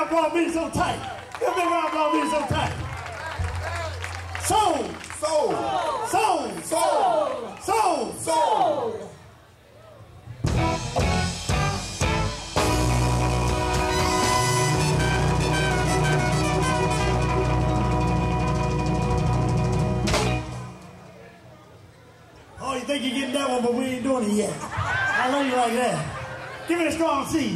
Rob brought me so tight. Give me Rob brought me so tight. Soul. Soul. Soul. Soul. Soul. Soul. Oh, you think you're getting that one, but we ain't doing it yet. I love you like that. Give me a strong C.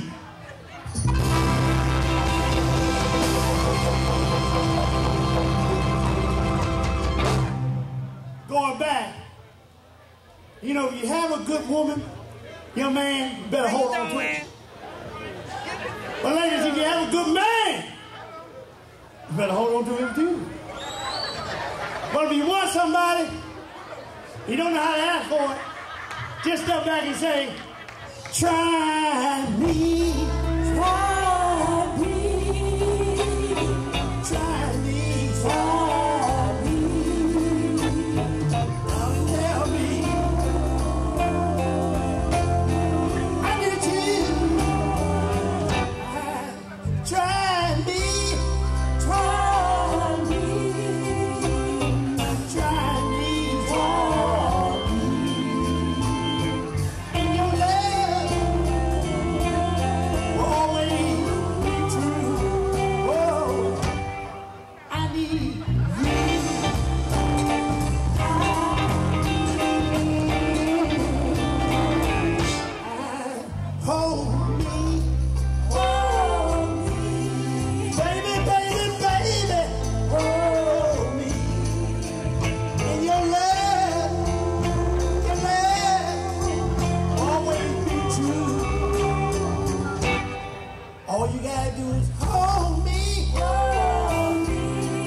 Going back, you know, if you have a good woman, young man, you better hold on to it. But ladies, if you have a good man, you better hold on to him too. But if you want somebody, you don't know how to ask for it, just step back and say, try me, try me, try me, try me. Don't tell me I need you. Try me, try me, try me, try me. And your love will always be true. Oh, I need you. Hold me, baby, baby, baby, hold me. And your love always be true. All you gotta do is hold me, hold me,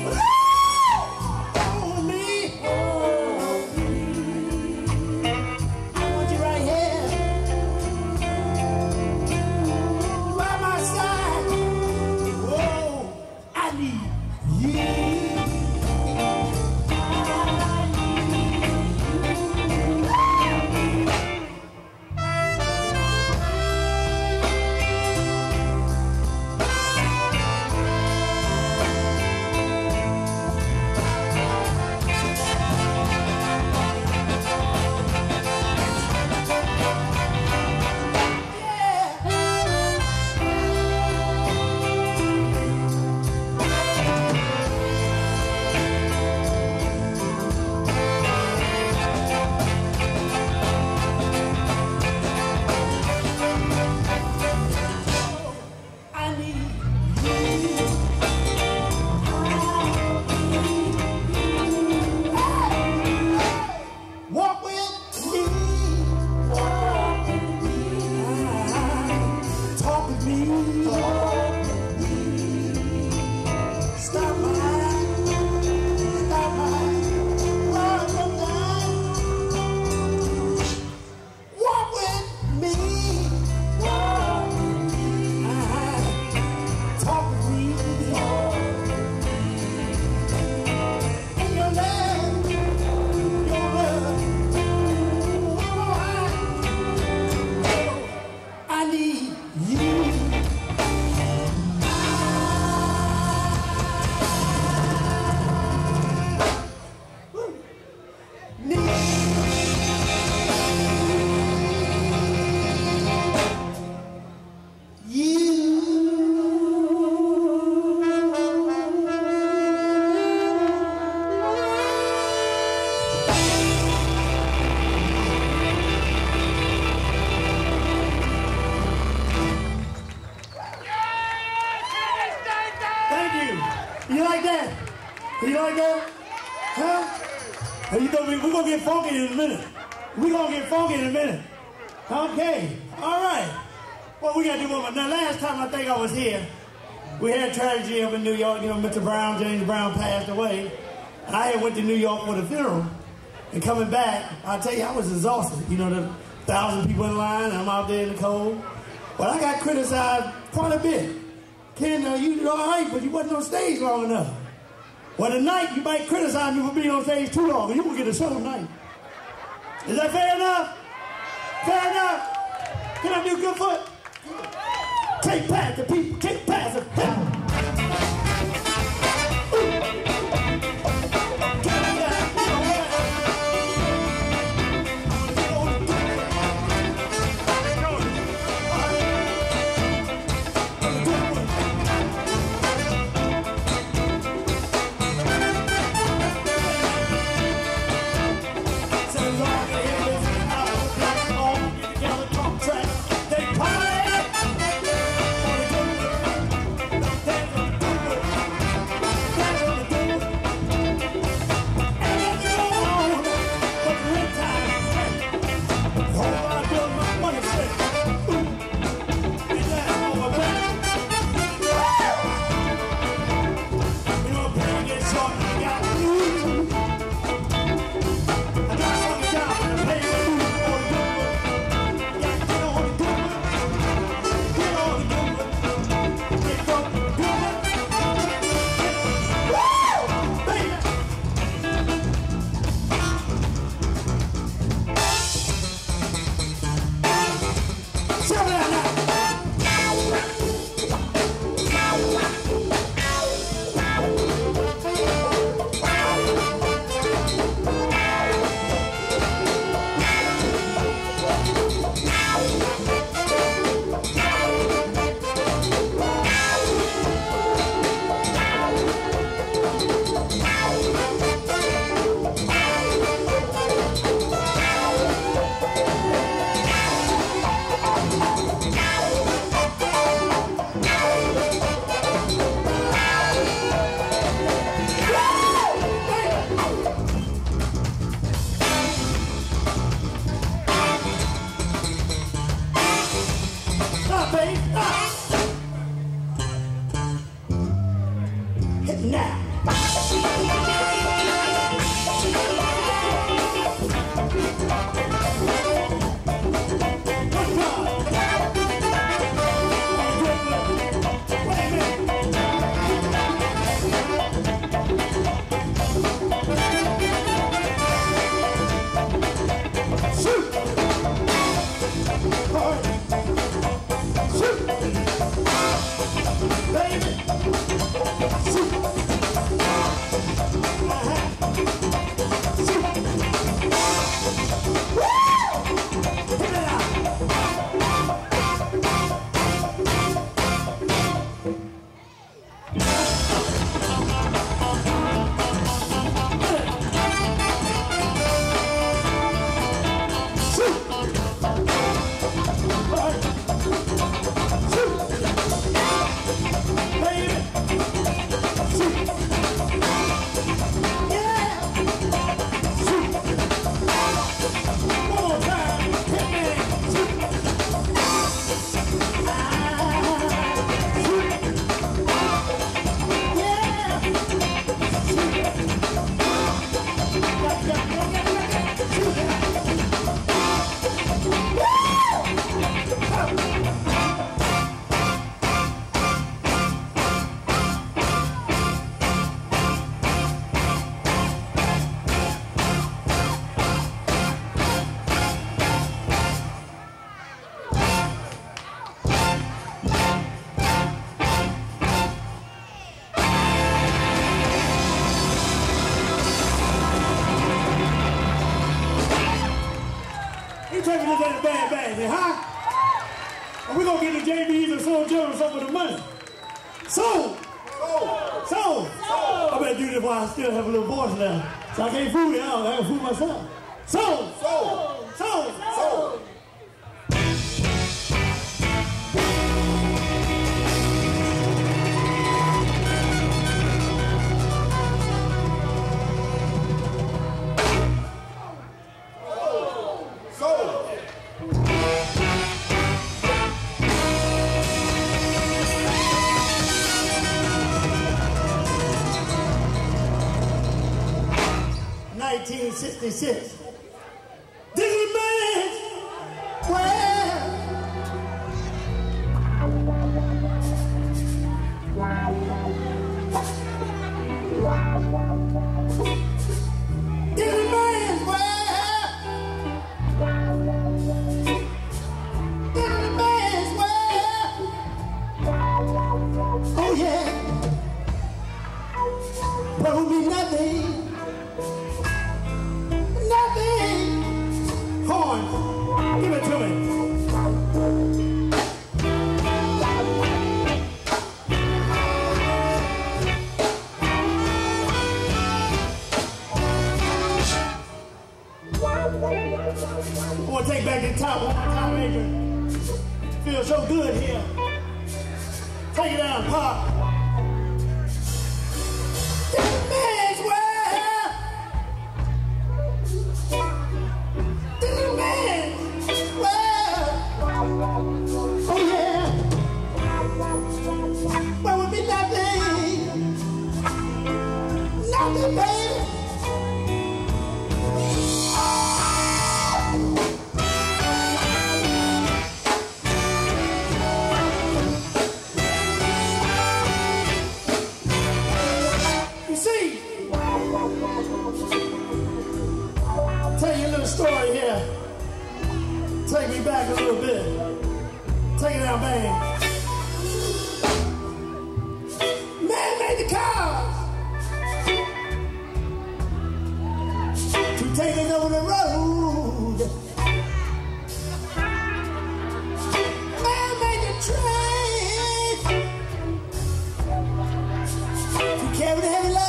hold me, hold me. I want you right here by my side. Whoa, I need you. I need walk with me, talk with me, stop by, run from down. Walk with me, talk with me, and your love, I need you. Thank you. You like that? You like that? Huh? Well, you know, we're going to get funky in a minute. We're going to get funky in a minute. Okay. All right. Well, we got to do one more. Now, last time I think I was here, we had tragedy up in New York. You know, Mr. Brown, James Brown, passed away. And I had went to New York for the funeral. And coming back, I tell you, I was exhausted. You know, the 1,000 people in line, and I'm out there in the cold. But I got criticized quite a bit. Ken, you did all right, but you wasn't on stage long enough. Well, tonight, you might criticize me for being on stage too long, and you will get a show tonight. Is that fair enough? Fair enough? Can I do good foot? Take past the people, take past the people. Now. Huh? And we're going to get the JBs and Soul Jones some of the money. Soul! I better do this while I still have a little voice now. So I can't fool you out. I can fool myself. Soul! 1966. This is man's well. This is man's well. This is man's well. Oh yeah. There will be nothing. Give it to me. I want to take back the top one more time, Adrian. Feels so good here. Take it down, Pop. Story here. Take me back a little bit. Take it out, man. Man made the cars to take us over the road. Man made the train to carry the heavy load.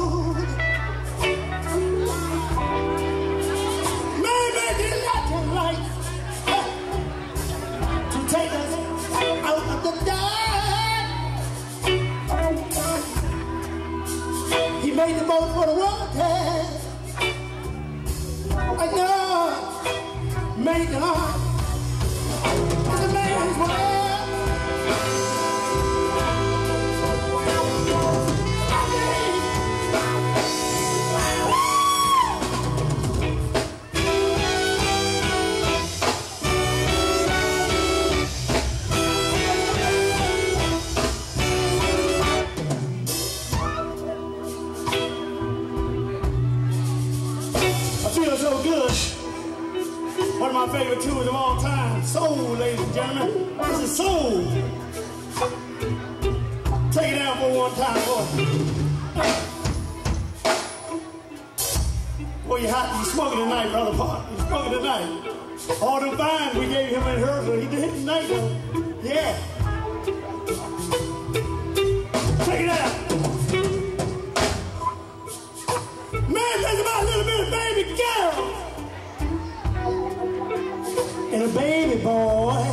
Made the boat for the water. I know, made the heart. It's a man's world. my favorite tunes of all time. Soul, ladies and gentlemen. This is soul. Take it down for one time, boy. Boy, you're hot. You're smoking tonight, brother Park. You're smoking tonight. All the vines we gave him in rehearsal, he did it tonight, though. Yeah. Check it out. Man, think about a little bit of baby girl and a baby boy.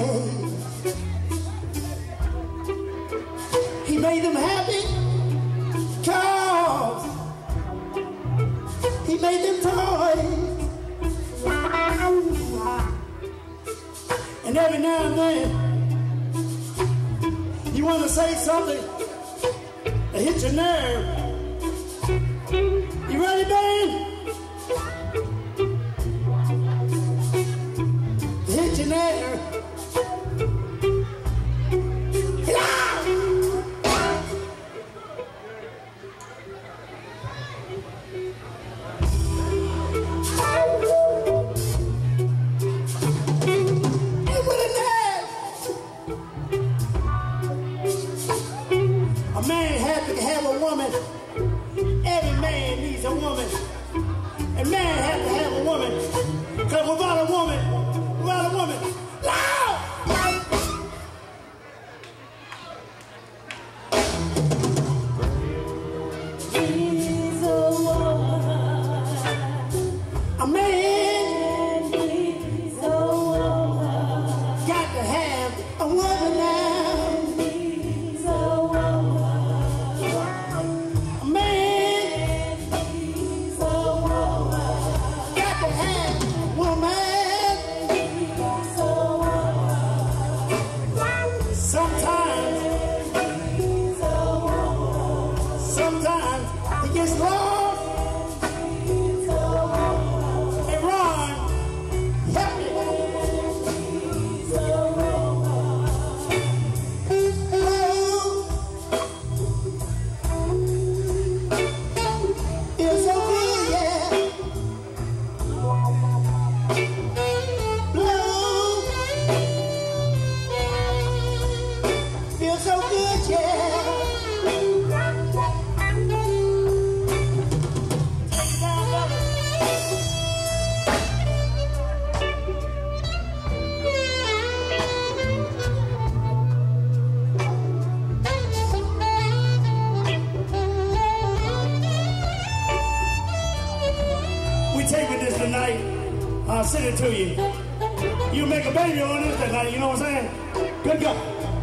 He made them happy cause he made them toys. And every now and then you want to say something that hits your nerve. You ready, man? Hit your nerve. A man had to have a woman. Every man needs a woman. And man has to have a woman. Because without a woman, loud! He's a woman. A man needs a woman. Got to have a woman now. Sometimes it gets lost and run. Help me. It's so good, yeah. Blue. Feels so good, yeah. Taping this tonight, I'll send it to you. You make a baby on this tonight, you know what I'm saying? Good go.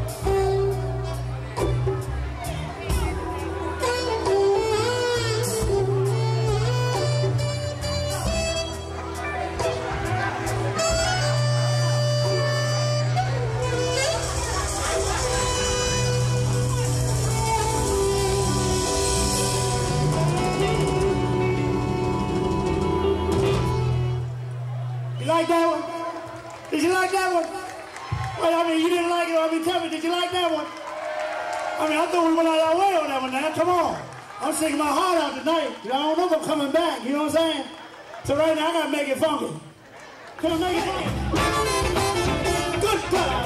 Like that one? Did you like that one? Well, I mean, you didn't like it, I mean, tell me, did you like that one? I mean, I thought we went out our way on that one now, come on. I'm singing my heart out tonight. I don't know if I'm coming back, you know what I'm saying? So right now, I gotta make it funky. Can I make it funky? Goodbye.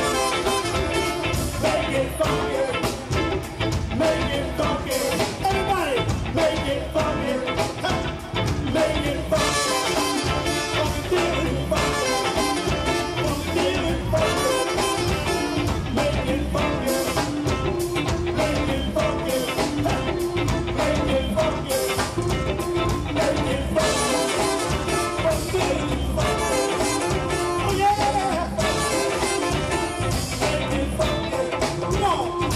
Make it funky. Make it funky. Everybody, make it funky. Make it funky. Come on.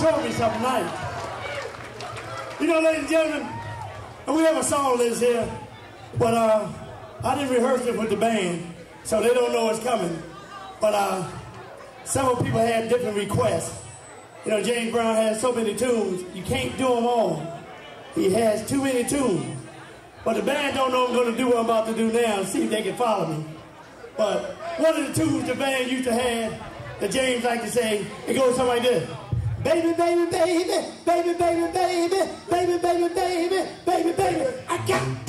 show me something nice. You know, ladies and gentlemen, we have a song list here, but I didn't rehearse it with the band, so they don't know it's coming. But several people had different requests. You know, James Brown has so many tunes, you can't do them all. He has too many tunes. But the band don't know I'm going to do what I'm about to do now and see if they can follow me. But one of the tunes the band used to have that James liked to say, it goes something like this. Baby, baby, baby, baby, baby, baby, baby, baby, baby, baby, baby, I got it.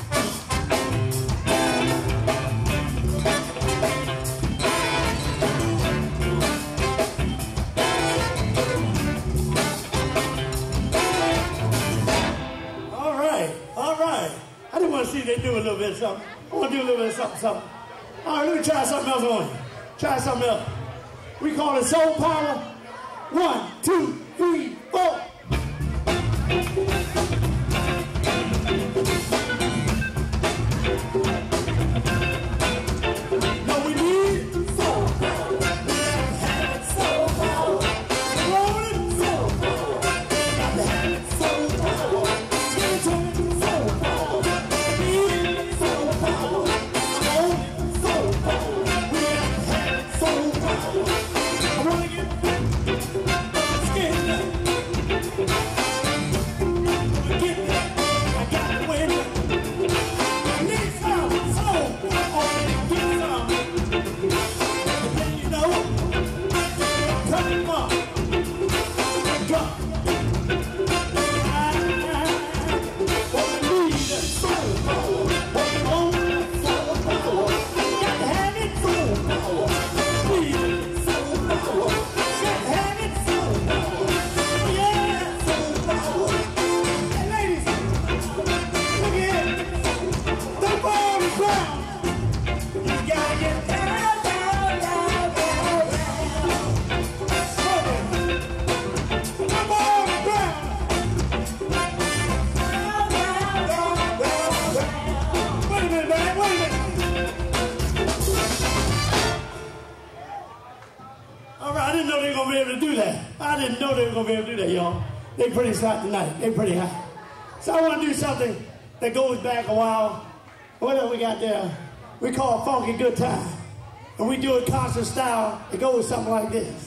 All right. I just want to see if they do a little bit of something. I want to do a little bit of something. All right, let me try something else on you. Try something else. We call it soul power. 1, 2, 3, 4. No, we need soul power. We have to have it, soul power. Roll it, soul power. Got to have it, soul power. Soul power. Need it, soul power. Roll it, soul power. We have to have it, soul power. I want to get scared. I got to win. I need some soul. Get some. And you know, come on. Go. What we need is soul power. What we want is soul power. Got to have it, soul power. Need it, soul power. Got to have it, soul power. Oh yeah, soul power. Hey ladies, look here. Don't fall on the ground. You gotta get down, down, down, down, down. Don't fall on the ground. Wait a minute, man, wait a minute. All right, I didn't know they were going to be able to do that. I didn't know they were going to be able to do that, y'all. They pretty hot tonight. They pretty hot. So I want to do something that goes back a while. What else we got there? We call it Funky Good Time. And we do it concert style. It goes something like this.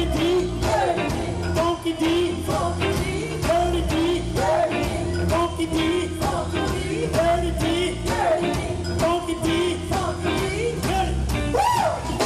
Dirty D, Funky D, Dirty D, Funky D, Dirty D, Funky D, dirty. Woo!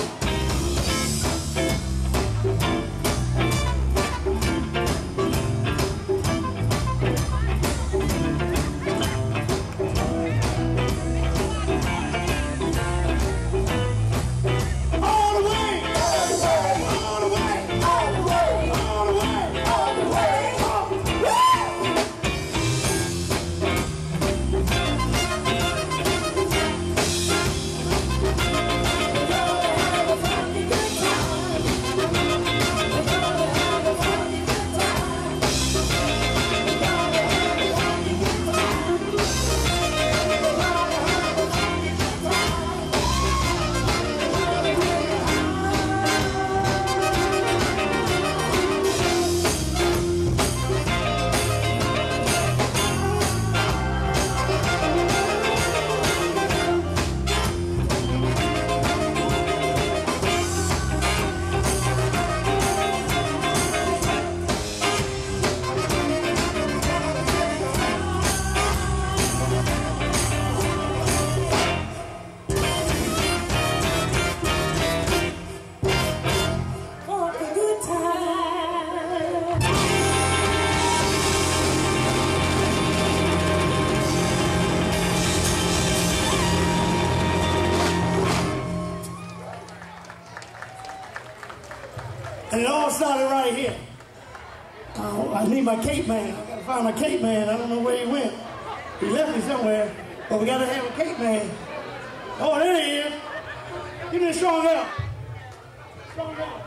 And it all started right here. I need my cape man. I gotta find my cape man. I don't know where he went. He left me somewhere, but we gotta have a cape man. Oh, there he is. Give me a strong help. Strong help.